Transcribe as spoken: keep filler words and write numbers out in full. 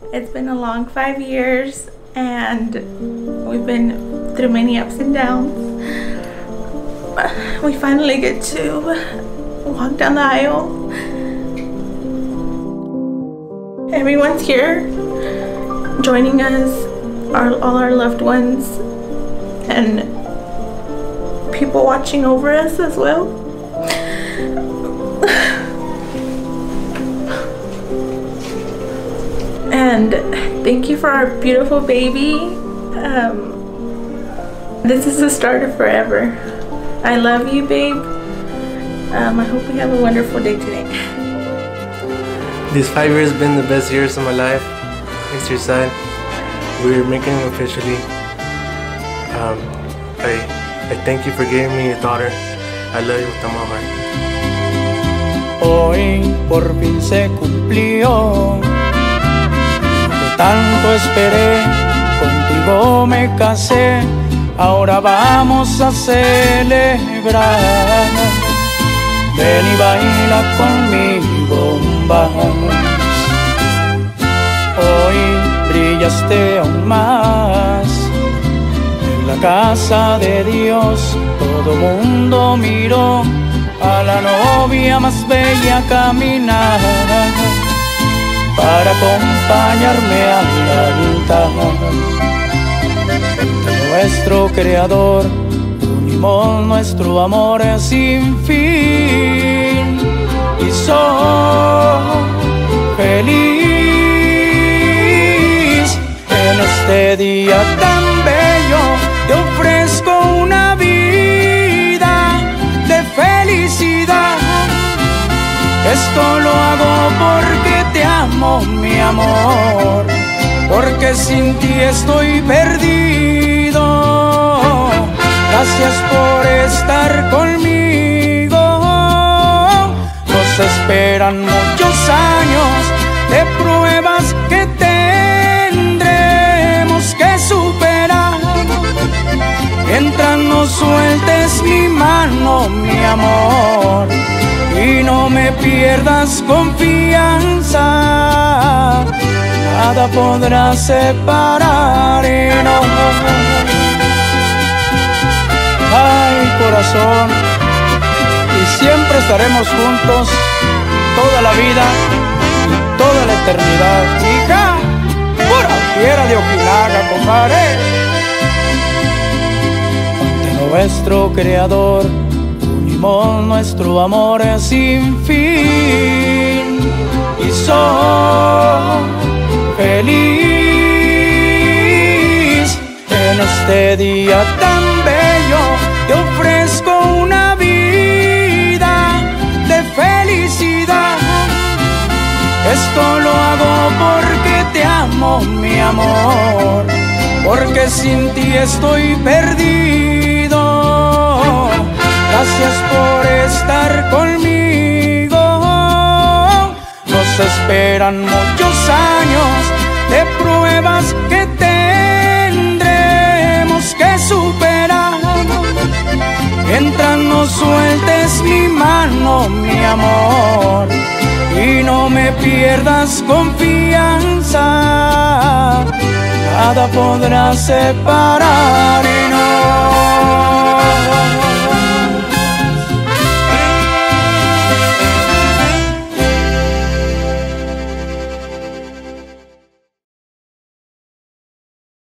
It's been a long five years and we've been through many ups and downs. We finally get to walk down the aisle. Everyone's here joining us, our, all our loved ones, and people watching over us as well. And thank you for our beautiful baby. Um, this is the start of forever. I love you, babe. Um, I hope we have a wonderful day today. These five years have been the best years of my life. Thanks to your side. We're making it officially. Um, I, I thank you for giving me your daughter. I love you with all my heart. Hoy por fin se cumplió. Tanto esperé, contigo me casé, ahora vamos a celebrar. Ven y baila conmigo un vals. Hoy brillaste aún más. En la casa de Dios todo mundo miró a la novia más bella caminar, para acompañarme al altar. Nuestro Creador, unimos nuestro amor sin fin y soy feliz. En este día tan bello te ofrezco una vida de felicidad. Esto lo hago porque te amo, mi amor, porque sin ti estoy perdido. Gracias por estar conmigo. Nos esperan muchos años de pruebas que tendremos que superar. Mientras no sueltes mi mano, mi amor, y no me pierdas confianza, nada podrá separarnos. Ay, corazón, y siempre estaremos juntos toda la vida y toda la eternidad. Hija, pura fiera de Ojinaga, compadre. Ante nuestro Creador unimos nuestro amor sin fin y soy feliz. En este día tan bello te ofrezco una vida de felicidad. Esto lo hago porque te amo, mi amor, porque sin ti estoy perdido. Gracias por estar conmigo. Nos esperan muchos años de pruebas que tendremos que superar. Mientras no sueltes mi mano, mi amor, y no me pierdas confianza, nada podrá separarnos.